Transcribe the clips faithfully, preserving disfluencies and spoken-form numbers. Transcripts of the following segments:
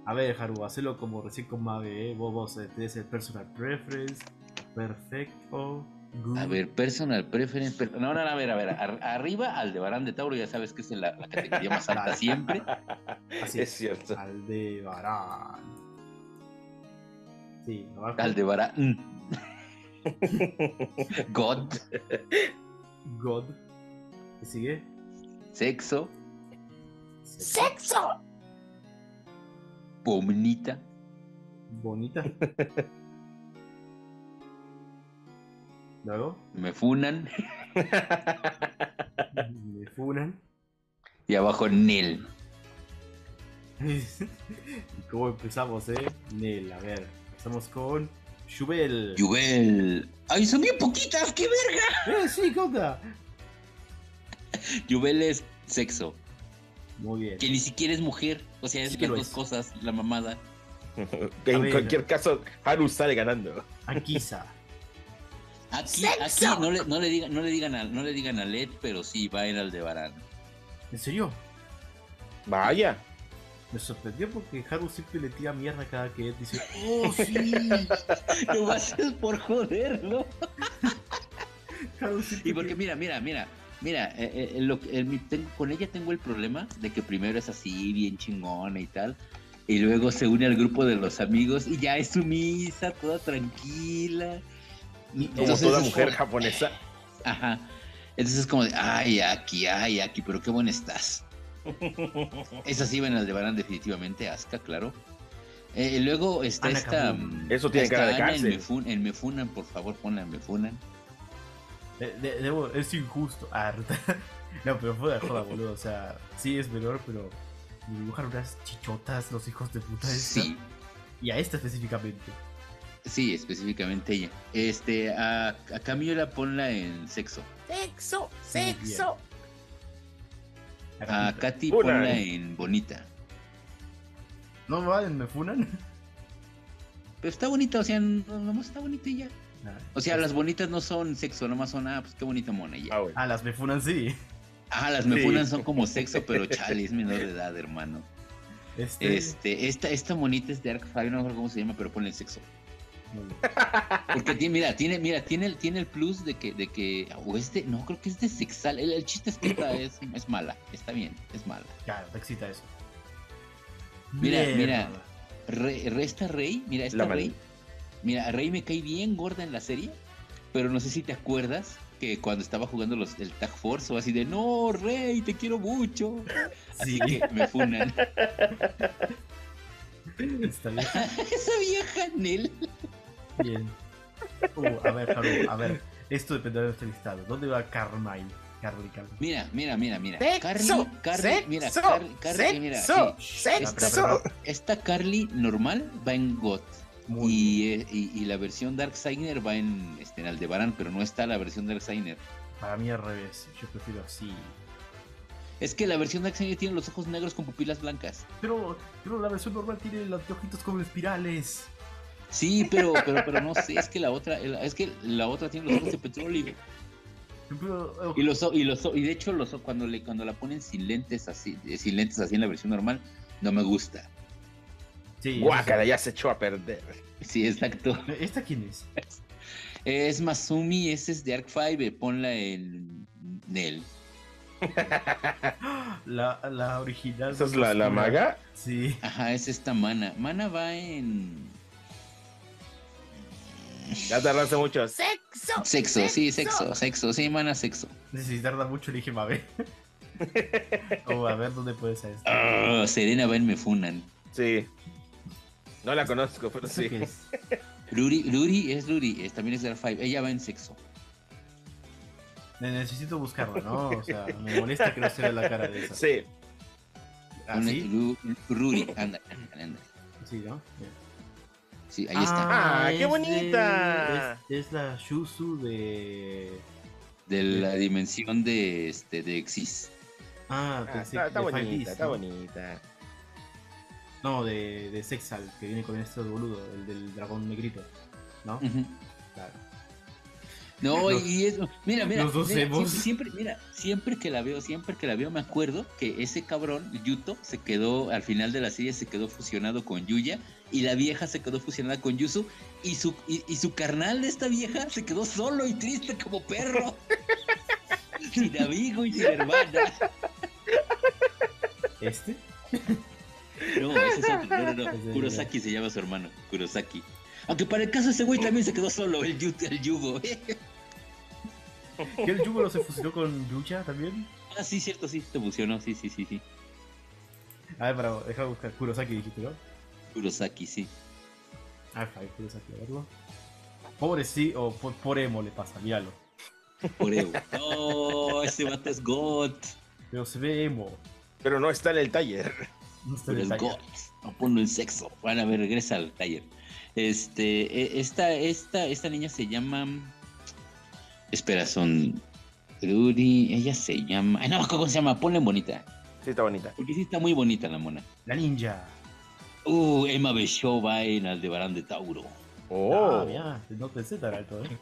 A ver, Haru, hacelo como recién con Mabe, ¿eh? Vos, vos eh, tenés el personal preference, perfecto, A good. ver, personal preference. per- No, no, a ver, a ver. ar- arriba, Aldebarán de Tauro, ya sabes que es la, la categoría más alta Dale, siempre. así Es es. cierto. Aldebarán. Sí, abajo. Aldebarán. God. God. ¿Qué sigue? Sexo. Sexo. Pomnita. Bonita. Luego, Me funan. me funan. Y abajo, Nel. ¿Y cómo empezamos, eh? Nel, a ver. Empezamos con Jubel. Yubel. ¡Ay, son bien poquitas! ¡Qué verga! Eh, sí, ¿qué onda? Yubel es sexo. Muy bien. Que ni siquiera es mujer. O sea, es Sí que las lo dos es. cosas, la mamada. Que A en ver. cualquier caso, Haru sale ganando. Anquisa. Aquí, aquí no le, no le digan, no le digan a, no le digan a Led, pero sí va en Aldebarán. ¿En serio? Vaya. Me sorprendió porque Haru siempre le tira mierda cada que él dice, ¡oh, sí! Lo haces por joderlo. Haru siempre Y porque que- mira, mira, mira, mira, eh, eh, lo, que- el- mi- tengo- con ella tengo el problema de que primero es así, bien chingona y tal, y luego se une al grupo de los amigos y ya es sumisa, toda tranquila. Como Entonces, toda es mujer como- japonesa. Ajá. Entonces es como de, ay, Aki, ay, Aki, pero qué buena estás. Esa sí va en Aldebarán definitivamente, Asuka, claro. Eh, luego está Ana esta... Kabum. mm, Eso tiene está cara de Ana cárcel. En me, fun, en me funan, por favor, ponla en me funan. de- de- debo- es injusto. Ah, no, pero fue de joda, boludo. O sea, sí es menor, pero me dibujan unas chichotas los hijos de puta esta. Sí, Y a esta específicamente. sí, específicamente ella. Este, a, a Camila ponla en sexo. Sexo, Muy bien. sexo. A Acá- Katy Funan. ponla en bonita. ¿No me van? ¿Me funan? Pero está bonita, o sea, no- nomás está bonita y ya. Nah, O sea, pues- las bonitas no son sexo, nomás son, ah, pues qué bonita mona y ya. Ah, bueno. Ah, las me funan, sí. Ah, las Sí. mefunas son como sexo, pero chale, es menor de edad, hermano. Este. Este, esta, esta monita es de Arc Fire, no me acuerdo cómo se llama, pero ponle sexo. Muy bien. Porque tiene, mira, tiene, mira, tiene el, tiene el plus de que, de que, o es de, no, creo que es de sexal. El, el chiste es que esta es, es mala, está bien, es mala. Claro, te excita eso. Mira, Mierda. mira. Re, re- esta Rey, mira, esta La Rey, man- mira, Rey me cae bien gorda en la serie, pero no sé si te acuerdas que cuando estaba jugando los, el Tag Force o así de, no, Rey, te quiero mucho. Así Sí. que me funan. Está bien. Esa vieja Nel. Bien. Uh, a ver, Haru, a ver. Esto dependerá de nuestro listado. ¿Dónde va Carmine? Carly, Carly. Mira, mira, mira, mira. Sexo, Carly, Carly, mira, sexo, Carly, Carly, mira, sexo, sí. sexo. Esta Carly normal va en God. Muy Y, eh, y, y la versión Darkseiner va en, este, en Aldebarán, pero no está la versión Darkseiner. Para mí al revés. Yo prefiero así. Es que la versión Darkseiner tiene los ojos negros con pupilas blancas. Pero, pero la versión normal tiene los ojitos como espirales. Sí, pero, pero, pero no sé, es que la otra, es que la otra tiene los ojos de petróleo. Pero, Y los, o- y los, o- y de hecho los, o- cuando le, cuando la ponen sin lentes así, eh, sin lentes así en la versión normal, no me gusta. sí, Guácala, ya se echó a perder. Sí, exacto. eso sí. ¿Esta quién es? Es Masumi, ese es de Arc Five, ponla en Nel. La, la original. ¿Esa es la, la oscura. maga? Sí. Ajá, es esta Mana. Mana va en Ya tardaste mucho. Sexo. sexo, sí, sexo, sexo, sí, Mana, sexo. Si tarda mucho, elige Mabe. O a ver dónde puede ser esto. Ah, Serena va en Mefunan. Sí. No la conozco, pero ¿Esto sí. qué es? Luri, Luri es Luri, es- también es de Arc Five. Ella va en sexo. Ne- Necesito buscarla, ¿no? O sea, me molesta que no se vea la cara de esa. Sí. Ponle ¿Así? Lu- Luri, anda, anda, anda. Sí, ¿no? Bien. Sí, ahí está. Ah, qué es bonita. de- es, es la Shuzu de. De la dimensión de este de Exis. Ah, Ah, pensé está, está de Five bonita, Ds, está ¿no? bonita. No, de, de Sexal, que viene con este boludo, el del dragón negrito. ¿no? Ujú. Claro. No, Los- y eso, mira, mira, los dos mira, emos. siempre, siempre, mira, siempre que la veo, siempre que la veo me acuerdo que ese cabrón, Yuto, se quedó, al final de la serie se quedó fusionado con Yuya, y la vieja se quedó fusionada con Yuzu, y su, y, y su carnal de esta vieja se quedó solo y triste como perro, sin amigo y sin hermana. ¿Este? No, ese es otro, no, no, no, Ese es Kurosaki se llama su hermano, Kurosaki. Aunque para el caso ese güey también se quedó solo, el, Yu- el Yugo. ¿Que el Yugo no se fusionó con Yuya también? Ah, sí, cierto, sí, se fusionó, sí, sí, sí, sí. A ver, para dejar buscar Kurosaki, dijiste, ¿no? Kurosaki, sí. Ah, Javi, Kurosaki, a verlo. Pobre sí, o por, por emo le pasa, míralo. Por Evo. No, ese vato es God. Pero se ve emo. Pero no está en el taller. No está Pero en es el God. taller. No ponlo en sexo. Bueno, a ver, regresa al taller. Este, e- esta, esta, esta niña se llama. Espera, son. Rudy, ella se llama. Ay, no, ¿cómo se llama? Ponla en bonita. Sí, está bonita. Porque sí está muy bonita la mona. La ninja. Uh, Emma Beshó va en Aldebarán de Tauro. Oh. Ah, mira, no pensé tan alto, ¿eh?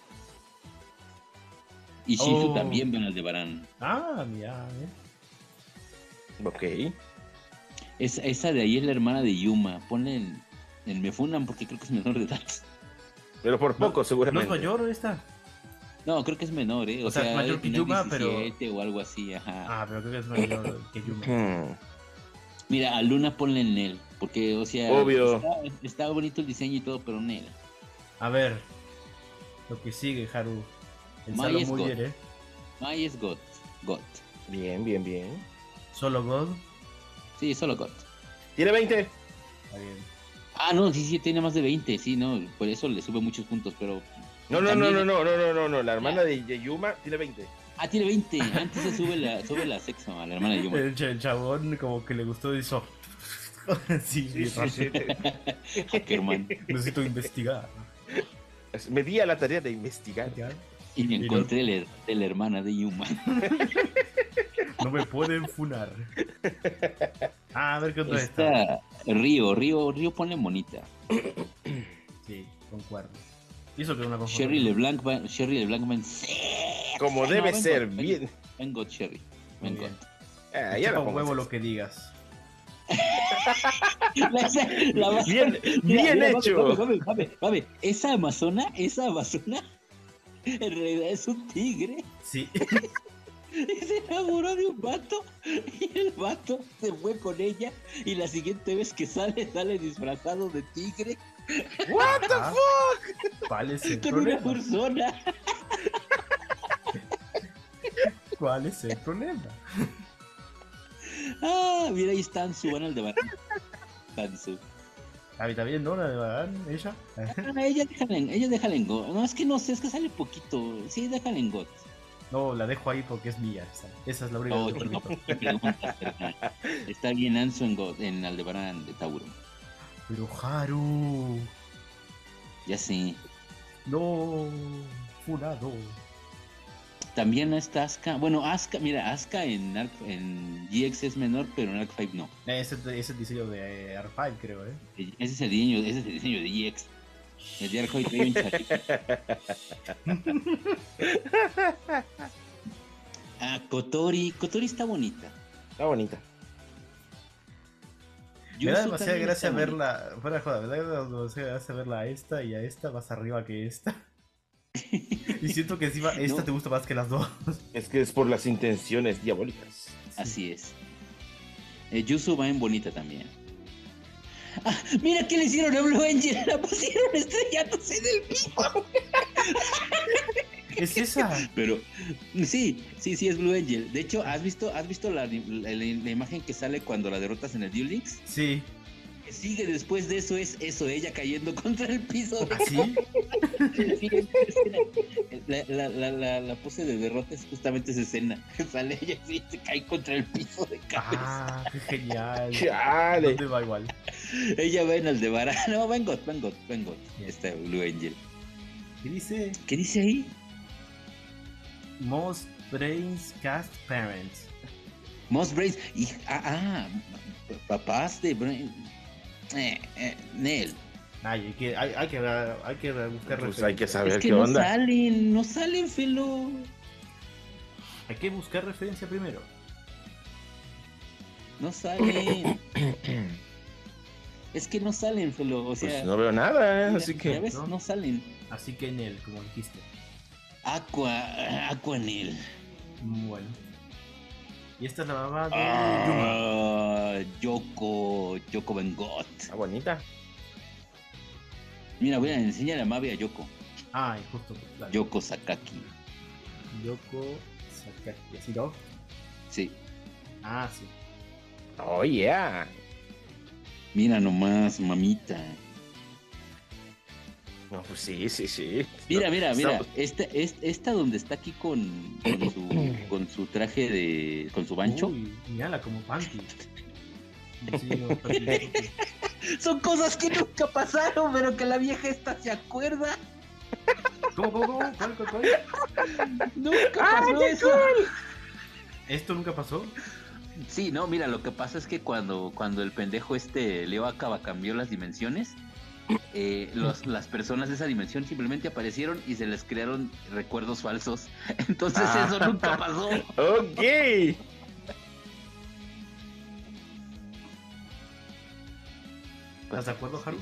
Y Shinju Oh. también va en Aldebarán. Ah, mira, ¿eh? Ok. Esa, esa de ahí es la hermana de Yuma. Ponle en, en Me Funan porque creo que es menor de edad. Pero por poco, ¿No seguramente. es mayor esta? No, creo que es menor, ¿eh? O, O sea, sea, mayor debe que tener Yuma, pero- diecisiete o algo así, ajá. Ah, pero creo que es mayor que Yuma. Hmm. Mira, a Luna ponle en él, porque, o sea, Obvio. Está, está bonito el diseño y todo, pero en él. A ver, lo que sigue, Haru. El Mai Salo es muy God. bien, ¿eh? Mai es God. God. Bien, bien, bien. Solo God. Sí, solo God. ¿Tiene veinte? Está bien. Ah, no, sí, sí, tiene más de veinte, sí, no, por eso le sube muchos puntos, pero... No, no, no, también- no, no, no, no, no, no. La hermana de de Yuma tiene veinte. Ah, tiene veinte, antes se sube la, sube la sexo a la hermana de Yuma. El, ch- el chabón como que le gustó y hizo... sí, Sí, bien sí, rápido. sí. Hackerman. Necesito investigar. Me di a la tarea de investigar. Y me Y no- encontré la, de la hermana de Yuma. No me pueden funar. Ah, a ver qué otra está. Está Río, Río, Río ponle monita. Sí, concuerdo. Y eso que es una cosa. Sherry LeBlanc va, Sherry LeBlanc va en Como No, debe vengo, ser, vengo. bien. Vengo, Sherry. Muy Vengo. bien. Ah, Me ya chupa la un pongo huevo en lo sexo. que digas. La, la- Bien, Mira, bien mira, hecho. Mame, mame, mame, mame. Esa amazona, esa amazona, en realidad es un tigre. Sí. Y se enamoró de un vato. Y el vato se fue con ella. Y la siguiente vez que sale, sale disfrazado de tigre What the Ah, fuck? ¿Cuál es el con una problema? persona. ¿Cuál es el problema? Ah, mira, ahí está Ansu, van al de Barán. Ansu. A mí también, ¿no? La de Badán, ella. Ah, ella déjala en, ella déjala en God. No, es que no sé, es que sale poquito. Sí, déjala en God. No, la dejo ahí porque es mía. Esa, esa es la única Oh, que no, permito. ¿qué preguntas, carnal? Está bien Ansu en God, en Aldebarán de Tauro. Pero Haru. Ya sé. No. Funado. También está Asuka. Bueno, Asuka, mira, Asuka en, Arc, en G X es menor, pero en Arc cinco no. Ese ese es el diseño de R cinco, creo, ¿eh? Ese es el diseño, ese es el diseño de G X. El de Arc cinco trae un charrito. Ah, Kotori. Kotori está bonita. Está bonita. Me da Yuzu demasiada también gracia está bonita. verla. Fuera de joda, me da demasiada gracia verla a esta y a esta más arriba que esta. Y siento que encima esta No. te gusta más que las dos. Es que es por las intenciones diabólicas. Así es. Eh, Yuzu va en bonita también. Ah, mira qué le hicieron a Blue Angel. La pusieron estrellándose en el piso. Es esa. Pero sí, sí, sí es Blue Angel. De hecho, ¿has visto, has visto la, la- la imagen que sale cuando la derrotas en el Duel Links? Sí. Que sigue después de eso es eso, ella cayendo contra el piso. De... ¿Así? Sí, esa escena. La, la, la, la, la pose de derrota es justamente esa escena. Sale ella y se cae contra el piso de cabeza. Ah, qué genial. Chale. ¿Dónde va igual? Ella va en Aldebarán. No, va en God, va en God, va en God. Está Blue Angel. ¿Qué dice? ¿Qué dice ahí? Most Brains Cast Parents. Moss Brains. Y, ah, ah, papás de Brain. Eh, eh, Nel. Ay, hay que, hay, hay que, hay que buscar Pues hay que referencia. saber Es que qué no onda. salen, no salen, Felo. Hay que buscar referencia primero. No salen. Es que no salen, Felo. O sea, Pues no veo nada, ¿eh? mira, Así ya que. ves, ¿no? no salen. Así que en él, como dijiste. Aqua, Aquanel. Bueno. Y esta es la mamá de Yuma. Ah, Yoko, Yoko Bengot. Ah, bonita. Mira, voy a enseñar a Mabe a Yoko. Ay, justo. Dale. Yoko Sakaki. Yoko Sakaki. ¿Así no? Sí. Ah, sí. Oh, yeah. Mira nomás, mamita. No, pues sí, sí, sí. Mira, mira, mira. Estamos- Esta, esta, esta donde está aquí con, con, su, con su traje de. Con su bancho. Uy, mírala como panty. Sí, no, panty. Son cosas que nunca pasaron, pero que la vieja esta se acuerda. ¿Cómo, cómo, cómo? ¿Cuál, cuál, cuál? Nunca pasó eso. ¿Esto nunca pasó? Sí, no, mira, lo que pasa es que cuando, cuando el pendejo este Leo Acaba cambió las dimensiones, eh, los, las personas de esa dimensión simplemente aparecieron y se les crearon recuerdos falsos. Entonces Ah. eso nunca pasó. Ok. ¿Estás de acuerdo, Haru?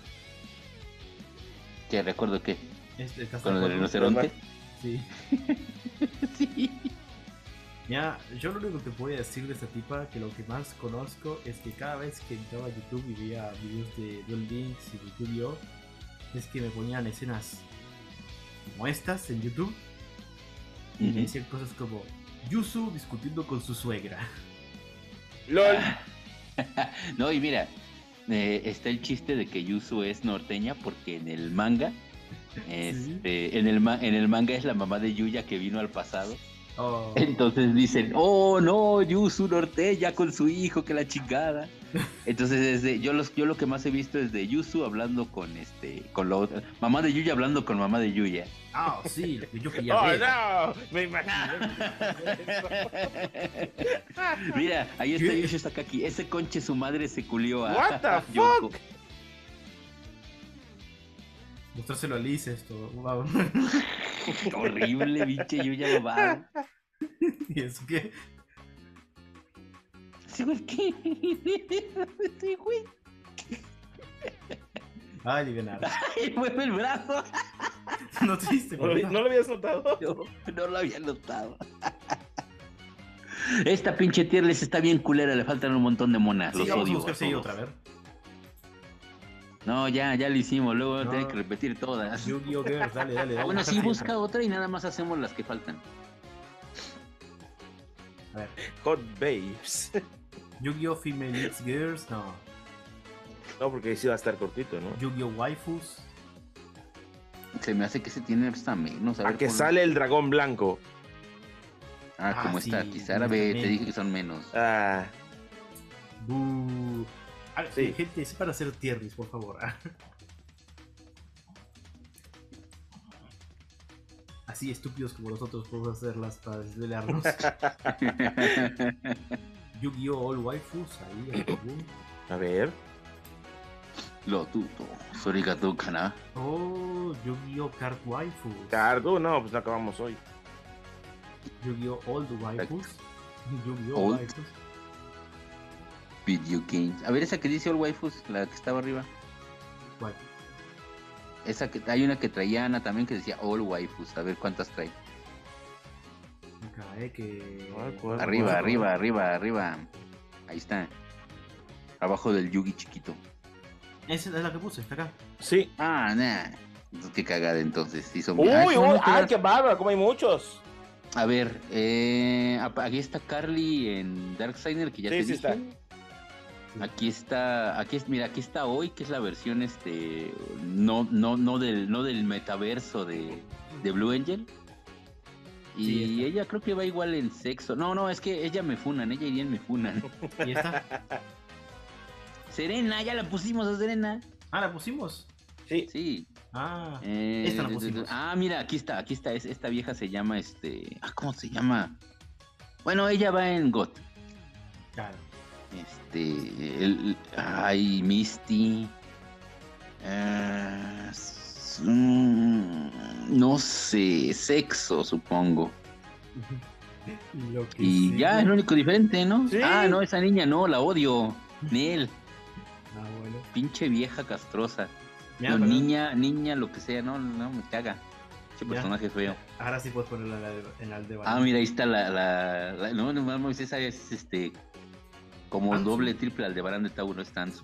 ¿Qué recuerdo qué? Este, ¿Estás de ¿Con lo del acuerdo? rinoceronte? Sí. Sí. Mira, yo lo único que voy a decir de esta tipa, que lo que más conozco es que cada vez que entraba a YouTube y veía videos de Duel Links y de Yu-Gi-Oh, es que me ponían escenas como estas en YouTube y me Ujú. decían cosas como Yuzu discutiendo con su suegra. LOL. No, y mira, eh, está el chiste de que Yuzu es norteña porque en el manga, este, en, el ma- en el manga es la mamá de Yuya que vino al pasado. Oh, Entonces dicen, oh no, Yuzu norteña con su hijo, que la chingada. Entonces desde, yo los, yo lo que más he visto es de Yuzu hablando con este, con la otra, mamá de Yuya hablando con mamá de Yuya. ah, sí, lo que yo quería Oh, ver. no. Me imagino. Mira, ahí está ¿Qué? Yushu Sakaki, ese conche su madre se culió a What the Yoko. fuck? Mostrárselo a Liz esto. Wow. Horrible, pinche Yuya babado. ¿Y eso qué? Sí, güey, ¿qué? Sí, güey. Ay, ganar. Y mueve el brazo. No te diste ¿No, lo- no lo habías notado? No, no lo había notado. Esta pinche tier list está bien culera, le faltan un montón de monas. Sí, Los vamos a odio. buscar a si hay todos. otra, a ver. No, ya, ya lo hicimos, luego voy a No. tener que repetir todas. Yu-Gi-Oh! Girls, dale, dale. Ah, vamos bueno, a sí, buscar si busca hay otra y nada más hacemos las que faltan. otra. A ver. Hot Babes. Yu-Gi-Oh! Female X Girls, no. No, porque ahí sí va a estar cortito, ¿no? Yu-Gi-Oh! Waifus. Se me hace que se tiene hasta menos. A A ver, que ponlo. sale el dragón blanco. Ah, Ah, como sí, está, quizá ve, te menos. dije que son menos. Ah, Buh. Ah, Sí. Gente, es para hacer tier list, por favor. Así estúpidos como nosotros podemos hacerlas para desvelarnos. Yu-Gi-Oh! All Waifus, ahí, ahí, boom. a ver. Lo tuto. Sorigato kana. Oh, Yu-Gi-Oh! Card Waifus. Cardo, no, pues no acabamos hoy. Yu-Gi-Oh! Old Waifus. Yu-Gi-Oh! Old. Waifus. Video games. A ver, esa que dice All Waifus, la que estaba arriba. ¿Cuál? Esa que hay una que traía Ana también que decía All Waifus. A ver cuántas trae. Acá, eh, que. ¿Cuál, cuál? Arriba, Bueno, arriba, arriba, arriba. Ahí está. Abajo del Yugi chiquito. Esa es la que puse, está acá. Sí. Ah, nah. Qué cagada entonces. Sí son... Uy, Ah, uy, son ay, otras. qué bárbaro, como hay muchos. A ver, eh, apa- aquí está Carly en Darkseid, que ya Sí, te sí dije. está. Aquí está, aquí es, mira, aquí está hoy, que es la versión este, no, no, no del, no del metaverso de, de Blue Angel. Y Sí, está. ella creo que va igual en sexo. No, no, es que ella me funan, ella iría en me funan. ¿Y esta? Serena, ya la pusimos a Serena. Ah, la pusimos. Sí. Sí. Ah, Eh, esta la pusimos. Ah, mira, aquí está, aquí está. es- Esta vieja se llama este. Ah, ¿cómo se llama? Bueno, ella va en G O T. claro. Este. El, ay, Misty. Eh, s- mm, no sé, sexo, supongo. Lo que Y sigue- ya es lo único diferente, ¿no? Sí. Ah, no, esa niña no, la odio. Nel, Ah, bueno. pinche vieja castrosa. Mira, No, pero niña, niña, lo que sea, no, no, me caga. Qué Ya. personaje feo. ahora sí puedes ponerlo en la de, en la de Ah, mira, ahí está la, la, la- no, no mames, esa es este, como Ansu. doble, triple Aldebarán de Tauro, está Ansu.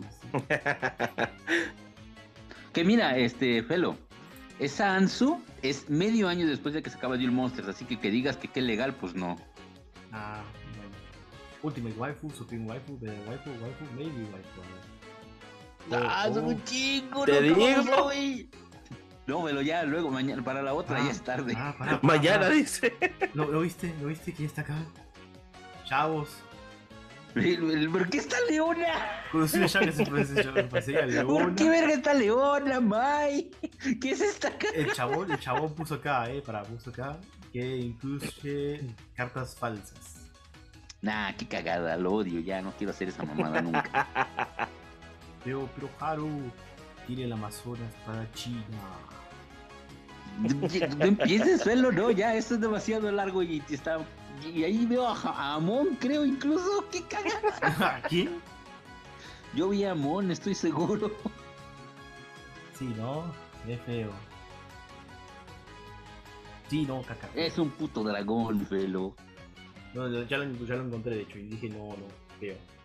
Que mira, este, Felo, esa Ansu es medio año después de que se acaba Duel Monsters, así que que digas que qué legal, pues no. Ah, bueno. Ultimate Waifu, Supreme Waifu, de Waifu, Waifu, Maybe Waifu. ¿no? Ah, Oh, son oh. un chingo, Te ¿no? ¿Cómo digo. soy? No, Felo, ya, luego, mañana, para la otra, Ah, ya es tarde. ah, pará, pará, Mañana pará. dice. ¿Lo, ¿Lo viste? ¿Lo viste? ¿Quién está acá? Chavos. El- el- ¿Por qué está Leona? Conocí ya que se parece, yo, parecía a Leona. ¿Por qué verga está Leona, Mai? ¿Qué es esta cara? El chabón, el chabón puso acá, eh, para, puso acá, que incluye cartas falsas. Nah, qué cagada, lo odio, ya no quiero hacer esa mamada nunca. Pero, pero Haru, tiene el Amazonas para China. No empieces, Felo, no, ya, esto es demasiado largo y está. Y ahí veo a, Ja- a Amon, creo incluso, qué cagada. ¿Quién? Yo vi a Amon, estoy seguro. Sí, ¿no? Es feo. Sí, no, caca. Es un puto dragón, Felo. No, ya lo, ya lo encontré, de hecho, y dije, no, no, feo.